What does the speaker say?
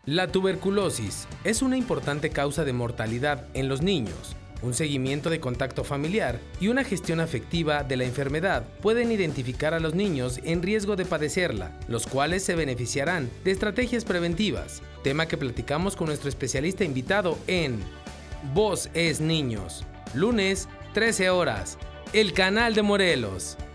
La tuberculosis es una importante causa de mortalidad en los niños. Un seguimiento de contacto familiar y una gestión afectiva de la enfermedad pueden identificar a los niños en riesgo de padecerla, los cuales se beneficiarán de estrategias preventivas, tema que platicamos con nuestro especialista invitado en Voz es Niños, lunes 13 horas, el canal de Morelos.